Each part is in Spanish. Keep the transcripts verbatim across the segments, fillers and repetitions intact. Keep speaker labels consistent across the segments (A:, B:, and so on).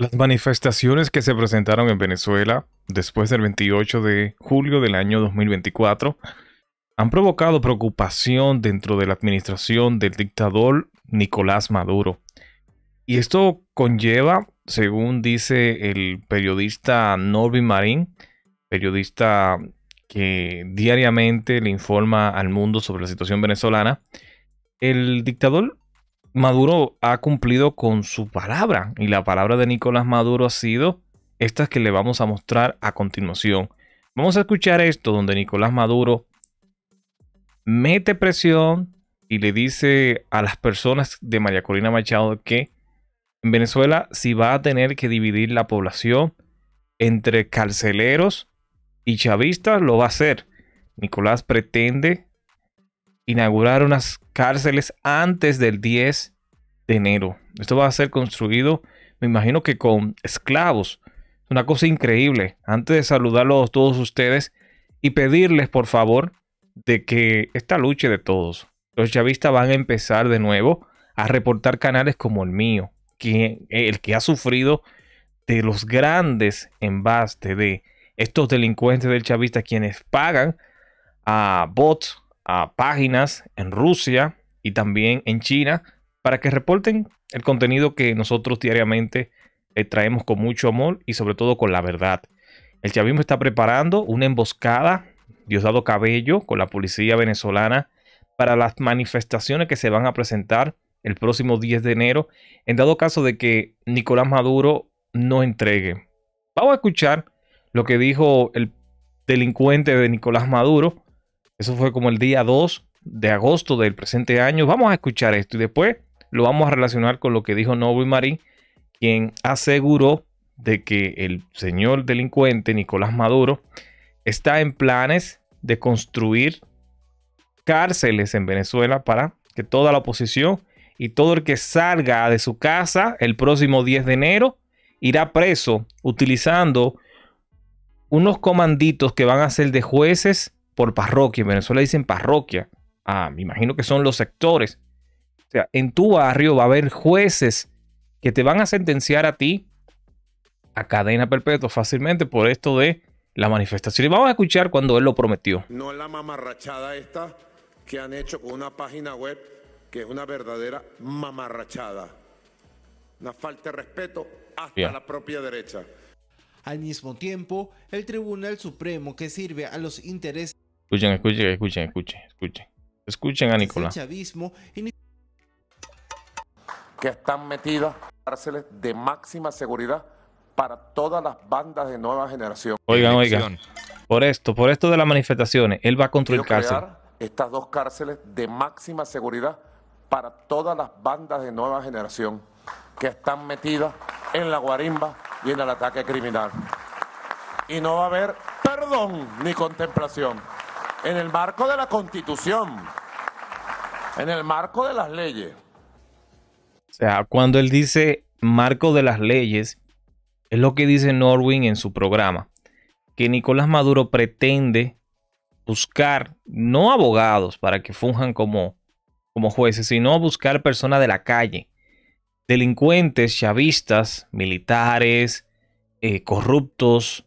A: Las manifestaciones que se presentaron en Venezuela después del veintiocho de julio del año dos mil veinticuatro han provocado preocupación dentro de la administración del dictador Nicolás Maduro. Y esto conlleva, según dice el periodista Norvin Marín, periodista que diariamente le informa al mundo sobre la situación venezolana, el dictador Maduro ha cumplido con su palabra, y la palabra de Nicolás Maduro ha sido esta que le vamos a mostrar a continuación. Vamos a escuchar esto donde Nicolás Maduro mete presión y le dice a las personas de María Corina Machado que en Venezuela si va a tener que dividir la población entre carceleros y chavistas, lo va a hacer. Nicolás pretende inaugurar unas cárceles antes del diez de enero. Esto va a ser construido, me imagino que con esclavos. Es una cosa increíble. Antes de saludarlos a todos ustedes y pedirles por favor de que esta lucha de todos. Los chavistas van a empezar de nuevo a reportar canales como el mío, que, el que ha sufrido de los grandes embastes de estos delincuentes del chavista, quienes pagan a bots, a páginas en Rusia y también en China para que reporten el contenido que nosotros diariamente eh, traemos con mucho amor y sobre todo con la verdad. El chavismo está preparando una emboscada, Diosdado Cabello, con la policía venezolana para las manifestaciones que se van a presentar el próximo diez de enero, en dado caso de que Nicolás Maduro no entregue. Vamos a escuchar lo que dijo el delincuente de Nicolás Maduro. Eso fue como el día dos de agosto del presente año. Vamos a escuchar esto y después lo vamos a relacionar con lo que dijo Norvin Marín, quien aseguró de que el señor delincuente Nicolás Maduro está en planes de construir cárceles en Venezuela para que toda la oposición y todo el que salga de su casa el próximo diez de enero irá preso utilizando unos comanditos que van a ser de jueces por parroquia. En Venezuela dicen parroquia. Ah, me imagino que son los sectores. O sea, en tu barrio va a haber jueces que te van a sentenciar a ti a cadena perpetua fácilmente por esto de la manifestación. Y vamos a escuchar cuando él lo prometió.
B: No es la mamarrachada esta que han hecho con una página web que es una verdadera mamarrachada. Una falta de respeto hasta Bien. la propia derecha.
C: Al mismo tiempo, el Tribunal Supremo, que sirve a los intereses...
A: Escuchen, escuchen, escuchen, escuchen, escuchen. Escuchen a Nicolás.
C: Chavismo y...
B: que están metidas en cárceles de máxima seguridad para todas las bandas de nueva generación.
A: Oigan, oigan. Por esto, por esto de las manifestaciones, él va a construir cárceles.
B: Estas dos cárceles de máxima seguridad para todas las bandas de nueva generación que están metidas en la guarimba y en el ataque criminal. Y no va a haber perdón ni contemplación. En el marco de la Constitución, en el marco de las leyes.
A: O sea, cuando él dice marco de las leyes, es lo que dice Norvin en su programa, que Nicolás Maduro pretende buscar no abogados para que funjan como, como jueces, sino buscar personas de la calle, delincuentes, chavistas, militares, eh, corruptos,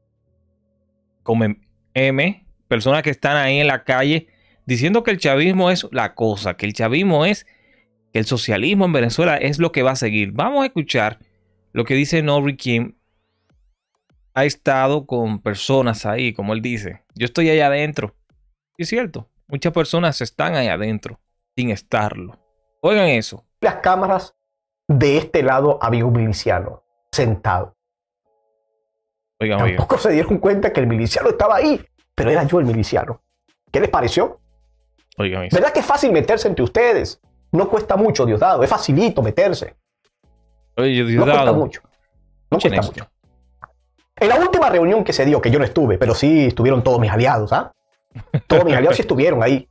A: como M, personas que están ahí en la calle diciendo que el chavismo es la cosa, que el chavismo es, que el socialismo en Venezuela es lo que va a seguir. Vamos a escuchar lo que dice Norvin, quien ha estado con personas ahí, como él dice. Yo estoy allá adentro. Y es cierto, muchas personas están ahí adentro sin estarlo. Oigan eso.
D: Las cámaras de este lado había un miliciano sentado.
A: Oigan,
D: Tampoco
A: oigan.
D: se dieron cuenta que el miliciano estaba ahí, pero era yo el miliciano. ¿Qué les pareció?
A: Oigan eso.
D: ¿Verdad que es fácil meterse entre ustedes? No cuesta mucho, Diosdado. Es facilito meterse.
A: Oye, Diosdado.
D: No cuesta mucho. No
A: Escuchen
D: cuesta
A: esto.
D: mucho. En la última reunión que se dio, que yo no estuve, pero sí estuvieron todos mis aliados, ¿ah? Todos mis aliados sí estuvieron ahí.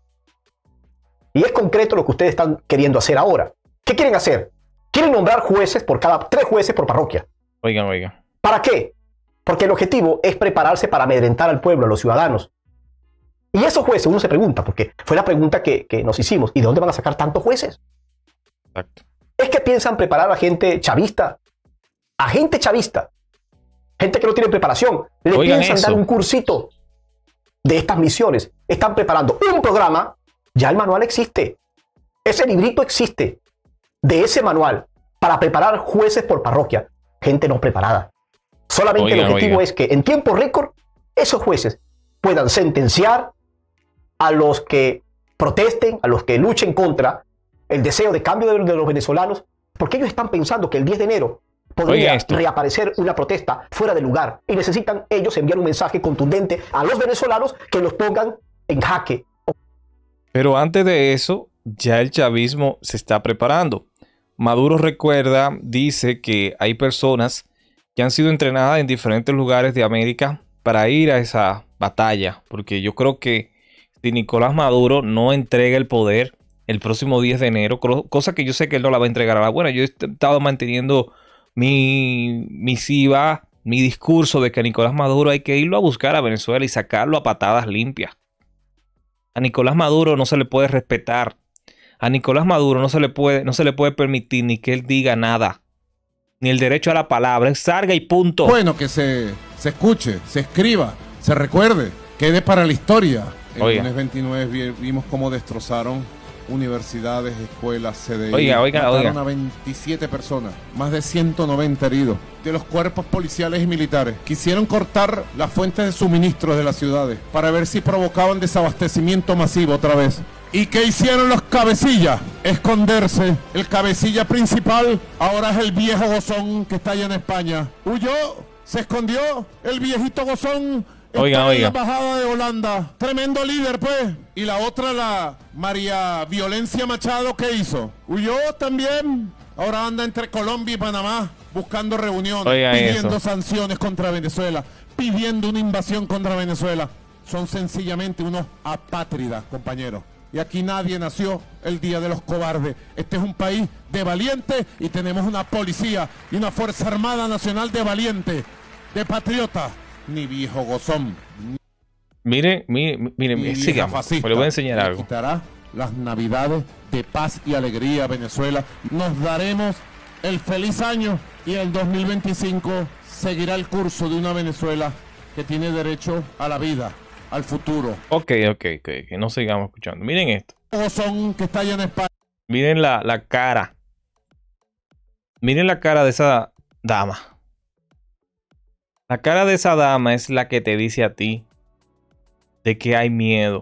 D: Y es concreto lo que ustedes están queriendo hacer ahora. ¿Qué quieren hacer? Quieren nombrar jueces por cada... Tres jueces por parroquia.
A: Oigan, oigan.
D: ¿Para qué? Porque el objetivo es prepararse para amedrentar al pueblo, a los ciudadanos. Y esos jueces, uno se pregunta, porque fue la pregunta que, que nos hicimos, ¿y de dónde van a sacar tantos jueces?
A: Exacto.
D: ¿Es que piensan preparar a gente chavista a gente chavista, gente que no tiene preparación, le
A: Oigan
D: piensan
A: eso.
D: dar un cursito de estas misiones. Están preparando un programa, ya el manual existe. Ese librito existe. De ese manual para preparar jueces por parroquia. Gente no preparada. Solamente
A: Oigan,
D: el objetivo
A: oigan.
D: es que en tiempo récord esos jueces puedan sentenciar a los que protesten, a los que luchen contra el deseo de cambio de, de los venezolanos, porque ellos están pensando que el diez de enero podría
A: Oigan esto.
D: reaparecer una protesta fuera de lugar y necesitan ellos enviar un mensaje contundente a los venezolanos que los pongan en jaque.
A: Pero antes de eso, ya el chavismo se está preparando. Maduro recuerda, dice que hay personas que han sido entrenadas en diferentes lugares de América para ir a esa batalla, porque yo creo que si Nicolás Maduro no entrega el poder el próximo diez de enero, cosa que yo sé que él no la va a entregar a la buena. Yo he estado manteniendo mi misiva, mi discurso de que a Nicolás Maduro hay que irlo a buscar a Venezuela y sacarlo a patadas limpias. A Nicolás Maduro no se le puede respetar. A Nicolás Maduro no se le puede, no se le puede permitir ni que él diga nada. Ni el derecho a la palabra. Es salga y punto.
E: Bueno, que se, se escuche, se escriba, se recuerde, quede para la historia. El
A: Oiga.
E: lunes veintinueve vi- vimos cómo destrozaron universidades, escuelas, C D I.
A: Oiga, oiga,
E: Mataron
A: oiga.
E: a veintisiete personas, más de ciento noventa heridos. De los cuerpos policiales y militares. Quisieron cortar las fuentes de suministros de las ciudades para ver si provocaban desabastecimiento masivo otra vez. ¿Y qué hicieron los cabecillas? Esconderse. El cabecilla principal ahora es el viejo gozón que está allá en España. Huyó, se escondió, el viejito gozón está
A: Oiga,
E: en
A: oiga.
E: la embajada de Holanda. Tremendo líder, pues. Y la otra, la María Violencia Machado, ¿qué hizo? Huyó también. Ahora anda entre Colombia y Panamá buscando reuniones,
A: Oiga
E: pidiendo
A: eso.
E: sanciones contra Venezuela, pidiendo una invasión contra Venezuela. Son sencillamente unos apátridas, compañeros. Y aquí nadie nació el día de los cobardes. Este es un país de valientes y tenemos una policía y una Fuerza Armada Nacional de valientes, de patriotas. Ni viejo gozón,
A: Miren, miren, miren,
E: ni vieja
A: sigamos.
E: fascista
A: Le voy a enseñar
E: le
A: algo.
E: quitará las navidades de paz y alegría a Venezuela. Nos daremos el feliz año y el dos mil veinticinco seguirá el curso de una Venezuela que tiene derecho a la vida, al futuro.
A: Ok, ok, ok. Que no sigamos escuchando. Miren esto.
E: Gozón que está allá en España.
A: Miren la, la cara. Miren la cara de esa dama. La cara de esa dama es la que te dice a ti de que hay miedo,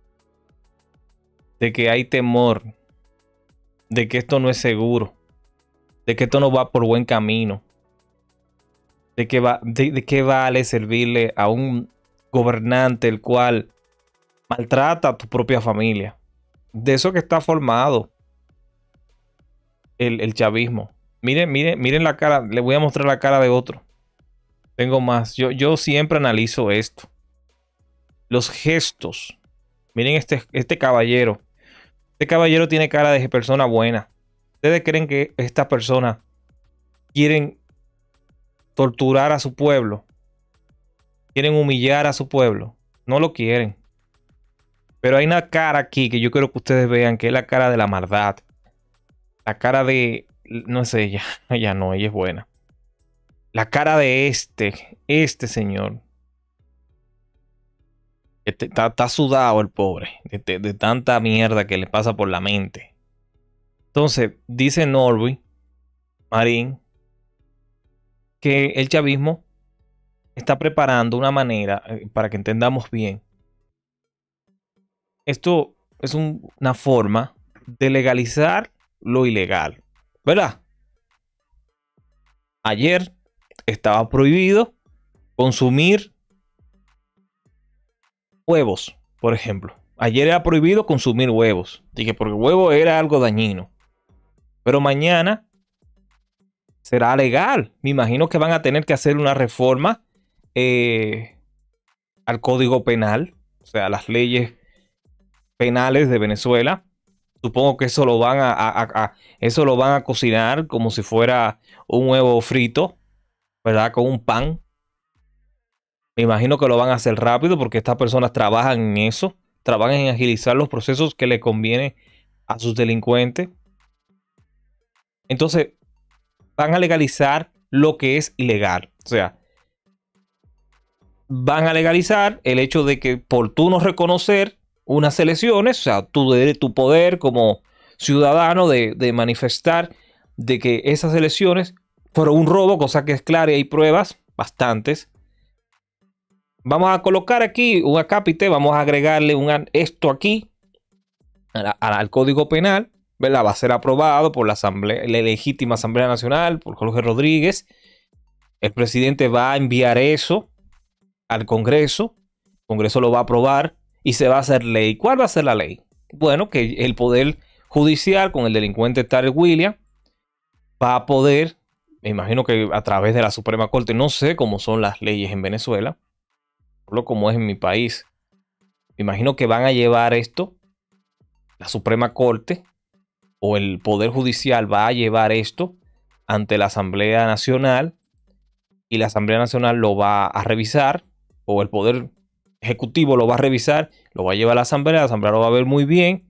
A: de que hay temor, de que esto no es seguro, de que esto no va por buen camino, de que, va, de, de qué vale servirle a un gobernante el cual maltrata a tu propia familia. De eso que está formado el, el chavismo. Miren, miren, miren la cara. Le voy a mostrar la cara de otro. Tengo más. Yo, yo siempre analizo esto. Los gestos. Miren este, este caballero. Este caballero tiene cara de persona buena. ¿Ustedes creen que estas personas quieren torturar a su pueblo? ¿Quieren humillar a su pueblo? No lo quieren. Pero hay una cara aquí que yo quiero que ustedes vean, que es la cara de la maldad. La cara de... No es ella. Ella no, ella es buena. La cara de este, este señor. Este, está, está sudado el pobre. De, de- de tanta mierda que le pasa por la mente. Entonces, dice Norby Marín que el chavismo está preparando una manera, eh, para que entendamos bien. Esto es un- una forma de legalizar lo ilegal, ¿verdad? Ayer estaba prohibido consumir huevos, por ejemplo. Ayer era prohibido consumir huevos. Dije, porque el huevo era algo dañino. Pero mañana será legal. Me imagino que van a tener que hacer una reforma eh, al Código Penal, o sea, las leyes penales de Venezuela. Supongo que eso lo van a, a- a- a- eso lo van a cocinar como si fuera un huevo frito, ¿verdad? Con un pan. Me imagino que lo van a hacer rápido porque estas personas trabajan en eso, trabajan en agilizar los procesos que le conviene a sus delincuentes. Entonces, van a legalizar lo que es ilegal. O sea, van a legalizar el hecho de que por tú no reconocer unas elecciones, o sea, tu, tu poder como ciudadano de, de manifestar de que esas elecciones fueron un robo, cosa que es clara y hay pruebas bastantes. Vamos a colocar aquí un acápite, vamos a agregarle un, esto aquí a la, a, al Código Penal, ¿verdad? Va a ser aprobado por la, asamblea, la legítima Asamblea Nacional, por Jorge Rodríguez. El presidente va a enviar eso al Congreso. El Congreso lo va a aprobar y se va a hacer ley. ¿Cuál va a ser la ley? Bueno, que el Poder Judicial con el delincuente Tarek Williams va a poder, me imagino que a través de la Suprema Corte, no sé cómo son las leyes en Venezuela, por lo como es en mi país, me imagino que van a llevar esto, la Suprema Corte o el Poder Judicial va a llevar esto ante la Asamblea Nacional y la Asamblea Nacional lo va a revisar, o el Poder Ejecutivo lo va a revisar, lo va a llevar a la Asamblea, la Asamblea lo va a ver muy bien.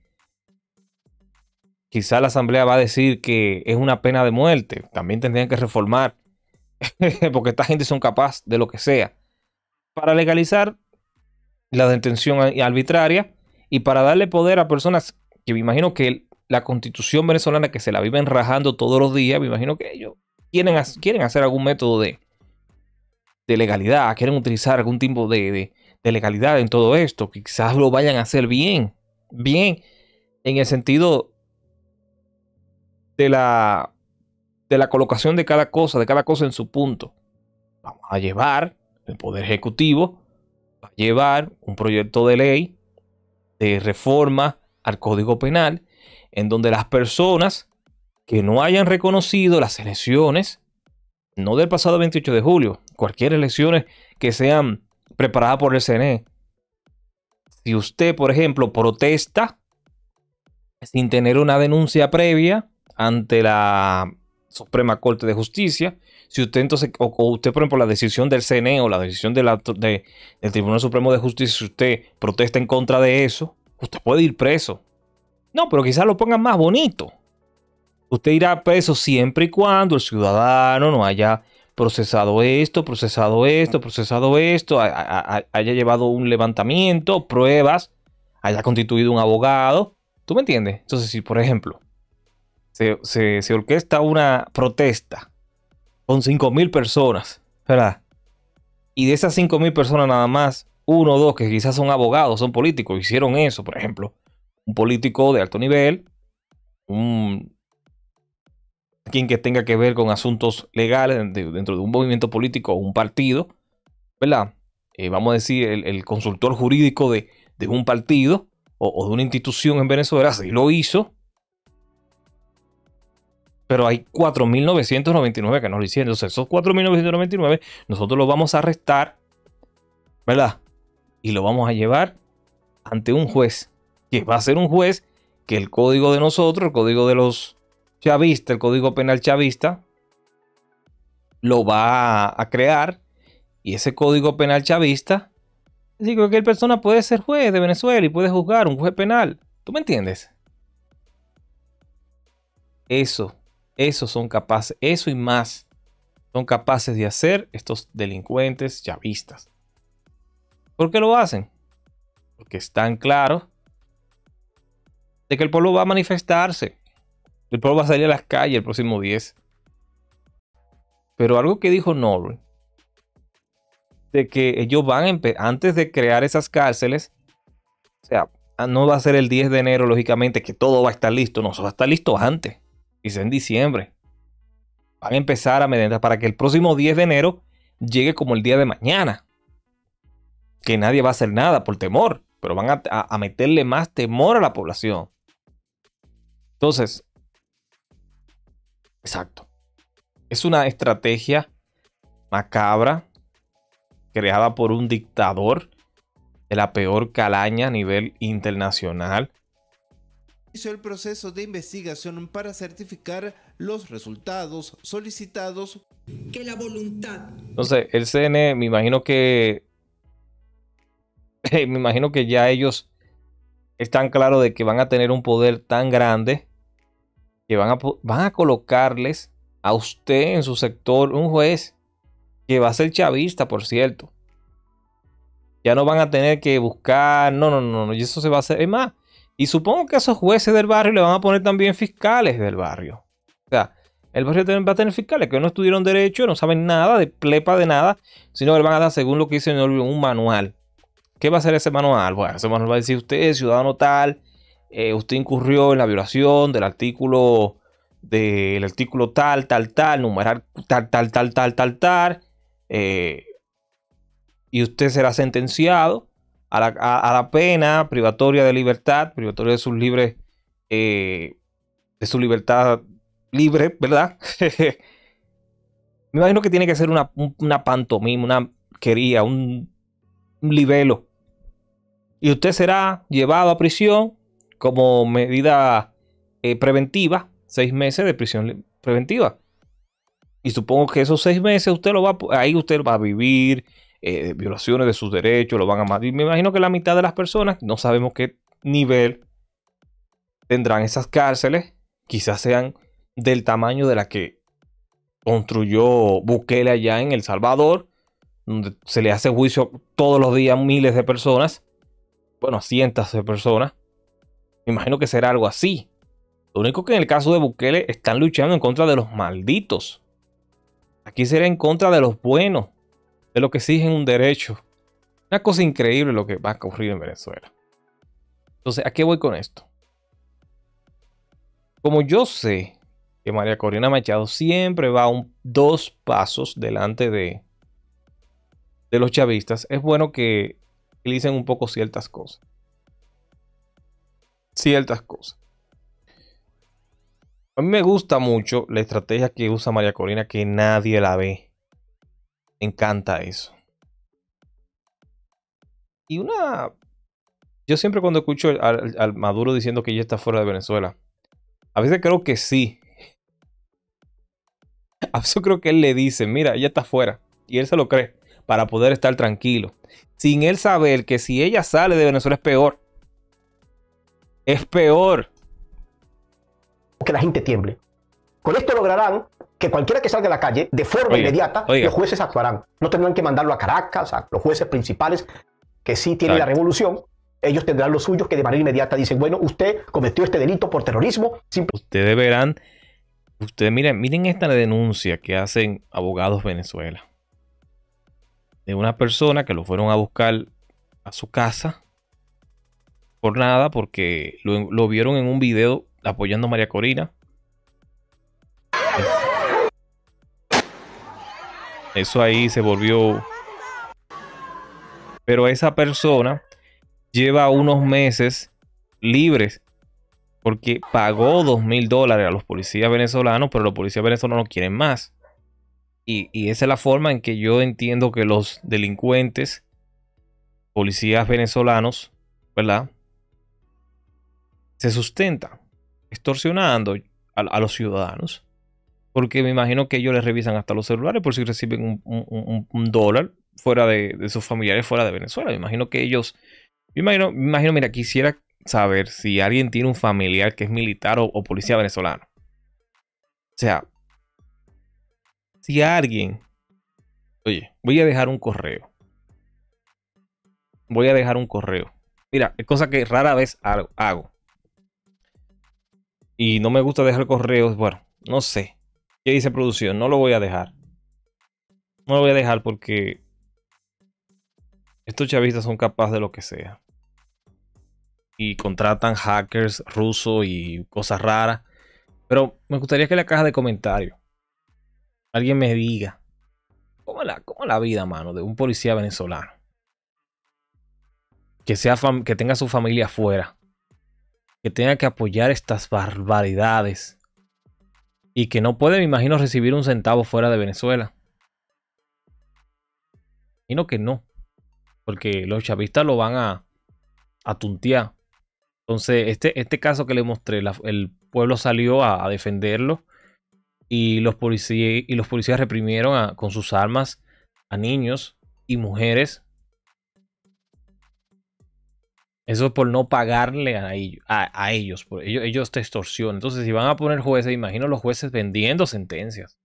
A: Quizá la Asamblea va a decir que es una pena de muerte. También tendrían que reformar, porque esta gente son capaces de lo que sea, para legalizar la detención arbitraria y para darle poder a personas que me imagino que la Constitución venezolana, que se la viven rajando todos los días, me imagino que ellos quieren, quieren hacer algún método de, de legalidad, quieren utilizar algún tipo de, de, de legalidad en todo esto. Quizás lo vayan a hacer bien, bien, en el sentido de la, de la colocación de cada cosa, de cada cosa en su punto. Vamos a llevar, el Poder Ejecutivo va a llevar un proyecto de ley de reforma al Código Penal, en donde las personas que no hayan reconocido las elecciones, no del pasado veintiocho de julio, cualquier elecciones que sean preparadas por el C N E, si usted, por ejemplo, protesta sin tener una denuncia previa ante la Suprema Corte de Justicia, si usted entonces, o, o usted, por ejemplo, la decisión del C N E o la decisión de la, de, del Tribunal Supremo de Justicia, si usted protesta en contra de eso, usted puede ir preso. No, pero quizás lo pongan más bonito. Usted irá preso siempre y cuando el ciudadano no haya procesado esto, procesado esto, procesado esto, haya llevado un levantamiento, pruebas, haya constituido un abogado. ¿Tú me entiendes? Entonces, si por ejemplo se, se, se orquesta una protesta con cinco mil personas, ¿verdad? Y de esas cinco mil personas nada más, uno o dos que quizás son abogados, son políticos, hicieron eso, por ejemplo, un político de alto nivel, un quien que tenga que ver con asuntos legales de, dentro de un movimiento político o un partido, ¿verdad? Eh, vamos a decir, el, el consultor jurídico de, de un partido o, o de una institución en Venezuela, sí lo hizo, pero hay cuatro mil novecientos noventa y nueve que no lo hicieron. Entonces, esos cuatro mil novecientos noventa y nueve nosotros los vamos a arrestar, ¿verdad? Y lo vamos a llevar ante un juez, que va a ser un juez que el código de nosotros, el código de los chavista, el Código Penal chavista, lo va a crear, y ese Código Penal chavista, digo, cualquier persona puede ser juez de Venezuela y puede juzgar, un juez penal. ¿Tú me entiendes? Eso, eso son capaces, eso y más son capaces de hacer estos delincuentes chavistas. ¿Por qué lo hacen? Porque están claros de que el pueblo va a manifestarse. El pueblo va a salir a las calles el próximo diez. Pero algo que dijo Norwin, de que ellos van a antes de crear esas cárceles, o sea, no va a ser el diez de enero, lógicamente, que todo va a estar listo. No, eso va a estar listo antes. Quizá en diciembre. Van a empezar a mediante para que el próximo diez de enero llegue como el día de mañana. Que nadie va a hacer nada por temor. Pero van a, a, a meterle más temor a la población. Entonces, exacto. Es una estrategia macabra creada por un dictador de la peor calaña a nivel internacional.
C: Hizo el proceso de investigación para certificar los resultados solicitados.
F: Que la voluntad.
A: Entonces, el C N E, me imagino que me imagino que ya ellos están claros de que van a tener un poder tan grande que van a, van a colocarles a usted en su sector, un juez que va a ser chavista, por cierto. Ya no van a tener que buscar, no, no, no, no, y eso se va a hacer, es más, y supongo que a esos jueces del barrio le van a poner también fiscales del barrio. O sea, el barrio va a tener fiscales que no estudiaron derecho, no saben nada, de plepa de nada, sino que le van a dar, según lo que dice un manual. ¿Qué va a hacer ese manual? Bueno, ese manual va a decir: usted, ciudadano tal, eh, usted incurrió en la violación del artículo, del artículo tal, tal, tal, numeral tal, tal, tal, tal, tal, tal, eh, y usted será sentenciado a la, a, a la pena privatoria de libertad, privatoria de sus libres, eh, de su libertad libre, ¿verdad? Me imagino que tiene que ser una, una pantomima, una quería, un, un libelo. Y usted será llevado a prisión como medida eh, preventiva, seis meses de prisión preventiva. Y supongo que esos seis meses usted lo va, ahí usted va a vivir eh, violaciones de sus derechos, lo van a matar. Y me imagino que la mitad de las personas, no sabemos qué nivel tendrán esas cárceles, quizás sean del tamaño de la que construyó Bukele allá en El Salvador, donde se le hace juicio todos los días a miles de personas, bueno, cientos de personas. Me imagino que será algo así. Lo único que en el caso de Bukele están luchando en contra de los malditos. Aquí será en contra de los buenos, de los que exigen un derecho. Una cosa increíble lo que va a ocurrir en Venezuela. Entonces, ¿a qué voy con esto? Como yo sé que María Corina Machado siempre va un, dos pasos delante de, de los chavistas, es bueno que utilicen un poco ciertas cosas. Ciertas cosas. A mí me gusta mucho la estrategia que usa María Corina, que nadie la ve. Me encanta eso. Y una... Yo siempre cuando escucho al, al Maduro diciendo que ya está fuera de Venezuela, a veces creo que sí. A veces creo que él le dice: mira, ella está fuera. Y él se lo cree para poder estar tranquilo. Sin él saber que si ella sale de Venezuela es peor. Es peor.
D: Que la gente tiemble. Con esto lograrán que cualquiera que salga a la calle, de forma
A: Oiga,
D: inmediata,
A: oiga.
D: los jueces actuarán. No tendrán que mandarlo a Caracas, a los jueces principales que sí tienen
A: Exacto.
D: la revolución. Ellos tendrán los suyos que de manera inmediata dicen: bueno, usted cometió este delito por terrorismo.
A: Ustedes verán, ustedes miren, miren esta denuncia que hacen abogados Venezuela. De una persona que lo fueron a buscar a su casa por nada, porque lo, lo vieron en un video apoyando a María Corina. Eso ahí se volvió... Pero esa persona lleva unos meses libres porque pagó dos mil dólares a los policías venezolanos, pero los policías venezolanos quieren más. Y, y esa es la forma en que yo entiendo que los delincuentes, policías venezolanos, ¿verdad?, se sustentan extorsionando a, a los ciudadanos. Porque me imagino que ellos les revisan hasta los celulares por si reciben un, un, un, un dólar fuera de, de sus familiares fuera de Venezuela. Me imagino que ellos... Me imagino, me imagino, mira, quisiera saber si alguien tiene un familiar que es militar o, o policía venezolano. O sea, si alguien... Oye, voy a dejar un correo. Voy a dejar un correo. Mira, es cosa que rara vez hago. Y no me gusta dejar correos. Bueno, no sé. ¿Qué dice producción? No lo voy a dejar. No lo voy a dejar porque estos chavistas son capaces de lo que sea. Y contratan hackers rusos y cosas raras. Pero me gustaría que en la caja de comentarios alguien me diga cómo es la, cómo es la vida, mano, de un policía venezolano. Que, sea fam que tenga su familia afuera. Que tenga que apoyar estas barbaridades. Y que no puede, me imagino, recibir un centavo fuera de Venezuela. Imagino que no. Porque los chavistas lo van a, a tuntear. Entonces, este, este caso que le mostré, la, el pueblo salió a, a defenderlo. Y los, policías, y los policías reprimieron a, con sus armas a niños y mujeres. Eso es por no pagarle a ellos. A, a ellos, por ellos. Ellos te extorsionan. Entonces, si van a poner jueces, imagino los jueces vendiendo sentencias.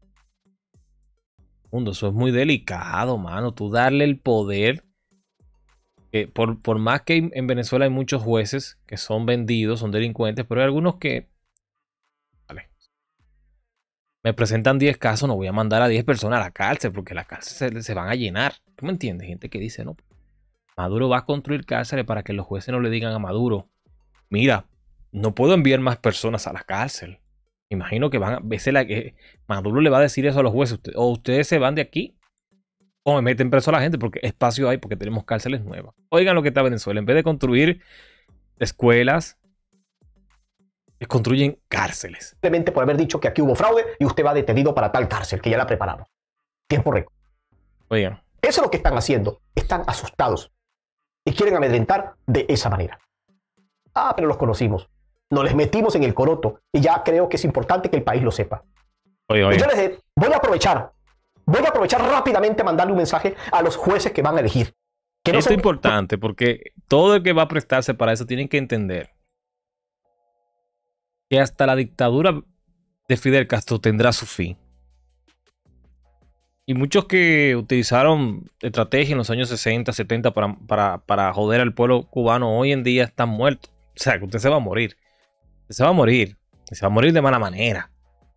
A: Mundo, eso es muy delicado, mano. Tú darle el poder. Que por, por más que en Venezuela hay muchos jueces que son vendidos, son delincuentes, pero hay algunos que... Vale. Me presentan diez casos, no voy a mandar a diez personas a la cárcel porque las cárceles se, se van a llenar. ¿Tú me entiendes? Gente que dice, no, Maduro va a construir cárceles para que los jueces no le digan a Maduro, mira, no puedo enviar más personas a la cárcel. Imagino que van a veces la que Maduro le va a decir eso a los jueces, o ustedes se van de aquí o me meten preso a la gente porque espacio hay, porque tenemos cárceles nuevas. Oigan lo que está Venezuela, en vez de construir escuelas, construyen cárceles.
D: Simplemente por haber dicho que aquí hubo fraude y usted va detenido para tal cárcel, que ya la preparamos. Tiempo récord.
A: Oigan.
D: Eso es lo que están haciendo. Están asustados y quieren amedrentar de esa manera. Ah, pero los conocimos. Nos les metimos en el coroto y ya creo que es importante que el país lo sepa.
A: Oye, oye.
D: Y yo les voy a aprovechar. Voy a aprovechar rápidamente a mandarle un mensaje a los jueces que van a elegir. Que no
A: Esto
D: se...
A: es importante porque todo el que va a prestarse para eso tienen que entender que hasta la dictadura de Fidel Castro tendrá su fin. Y muchos que utilizaron estrategia en los años sesenta, setenta para, para, para joder al pueblo cubano hoy en día están muertos. O sea, que usted se va a morir. Usted se va a morir. Se va a morir de mala manera.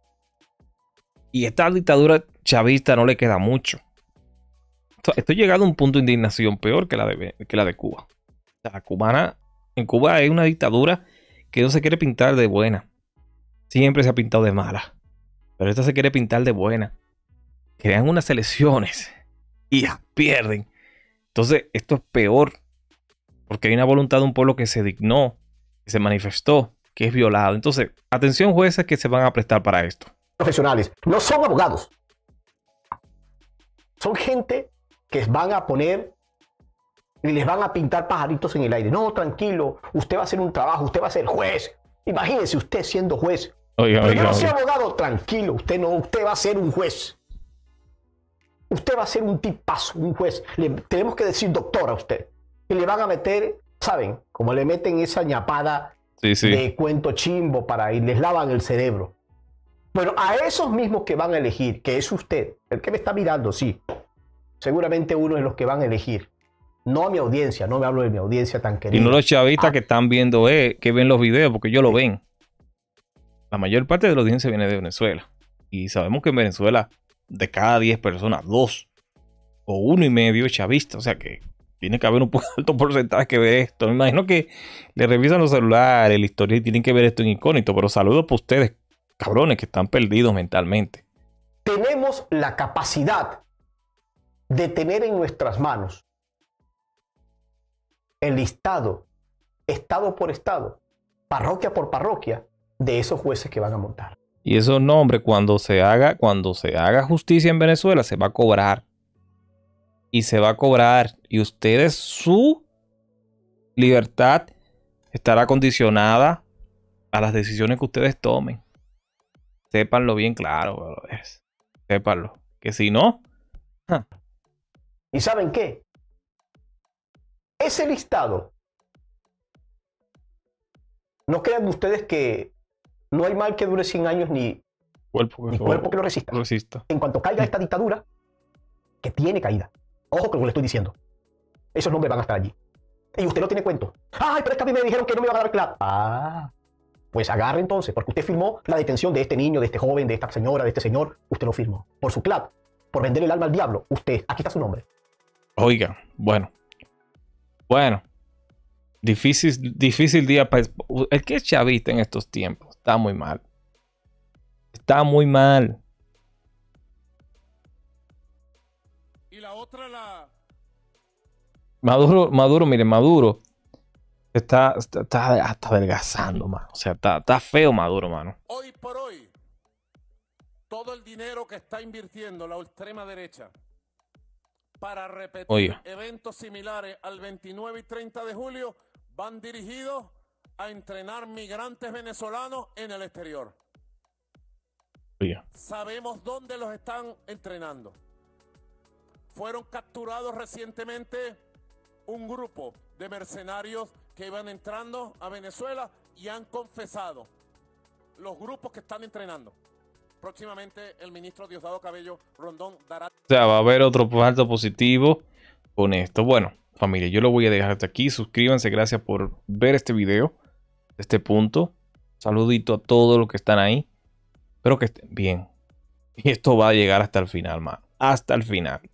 A: Y esta dictadura chavista no le queda mucho. Estoy llegando a un punto de indignación peor que la de, que la de Cuba. O sea, la cubana, en Cuba hay una dictadura que no se quiere pintar de buena. Siempre se ha pintado de mala. Pero esta se quiere pintar de buena. Crean unas elecciones y las pierden. Entonces, esto es peor. Porque hay una voluntad de un pueblo que se dignó, que se manifestó, que es violado. Entonces, atención jueces que se van a prestar para esto.
D: Profesionales, no son abogados. Son gente que van a poner y les van a pintar pajaritos en el aire. No, tranquilo, usted va a hacer un trabajo, usted va a ser juez. Imagínese usted siendo juez.
A: Oiga,
D: Pero
A: oiga,
D: yo no soy
A: oiga.
D: abogado, tranquilo, usted no, usted va a ser un juez. Usted va a ser un tipazo, un juez. Le tenemos que decir doctor a usted. Y le van a meter, ¿saben? Como le meten esa ñapada
A: Sí, sí.
D: de cuento chimbo para y les lavan el cerebro. Bueno, a esos mismos que van a elegir, que es usted, el que me está mirando, sí. Seguramente uno de los que van a elegir. No a mi audiencia, no me hablo de mi audiencia tan querida.
A: Y no los chavistas
D: Ah,
A: que están viendo, eh, que ven los videos, porque ellos lo ven. La mayor parte de la audiencia viene de Venezuela. Y sabemos que en Venezuela, de cada diez personas, dos o uno y medio es chavista. O sea que tiene que haber un poco alto porcentaje que ver esto. Me imagino que le revisan los celulares, el historial, y tienen que ver esto en incógnito. Pero saludos para ustedes, cabrones, que están perdidos mentalmente.
D: tenemos la capacidad de tener en nuestras manos el listado, estado por estado, parroquia por parroquia, de esos jueces que van a montar.
A: Y esos nombres, cuando se haga, cuando se haga justicia en Venezuela, se va a cobrar. Y se va a cobrar. Y ustedes, su libertad estará condicionada a las decisiones que ustedes tomen. Sépanlo bien claro, brothers. Sépanlo. Que si no, ja,
D: ¿Y saben qué? Ese listado, no crean ustedes que no hay mal que dure cien años ni,
A: cuerpo,
D: ni cuerpo que lo resista.
A: resista.
D: En cuanto caiga esta dictadura, que tiene caída. Ojo con lo que le estoy diciendo. Esos nombres van a estar allí. Y usted no tiene cuento. Ay, pero es que a mí me dijeron que no me iban a dar claro. Ah, pues agarre entonces, porque usted firmó la detención de este niño, de este joven, de esta señora, de este señor. Usted lo firmó. Por su clap, por vender el alma al diablo. Usted, aquí está su nombre.
A: Oigan, bueno. Bueno. Difícil, difícil día para... El que es chavista en estos tiempos está muy mal. Está muy mal.
E: Y la otra la...
A: Maduro, Maduro, mire, Maduro está, está, está hasta adelgazando, mano. O sea, está, está feo Maduro, mano.
E: Hoy por hoy, todo el dinero que está invirtiendo la extrema derecha para repetir
A: Oiga.
E: eventos similares al veintinueve y treinta de julio van dirigidos a entrenar migrantes venezolanos en el exterior.
A: Oiga.
E: Sabemos dónde los están entrenando. Fueron capturados recientemente
B: un grupo de mercenarios que iban entrando a Venezuela y han confesado los grupos que están entrenando. Próximamente el ministro Diosdado Cabello Rondón dará...
A: O sea, va a haber otro salto positivo con esto. Bueno, familia, yo lo voy a dejar hasta aquí. Suscríbanse, gracias por ver este video, este punto. Saludito a todos los que están ahí. Espero que estén bien. Y esto va a llegar hasta el final, man. Hasta el final.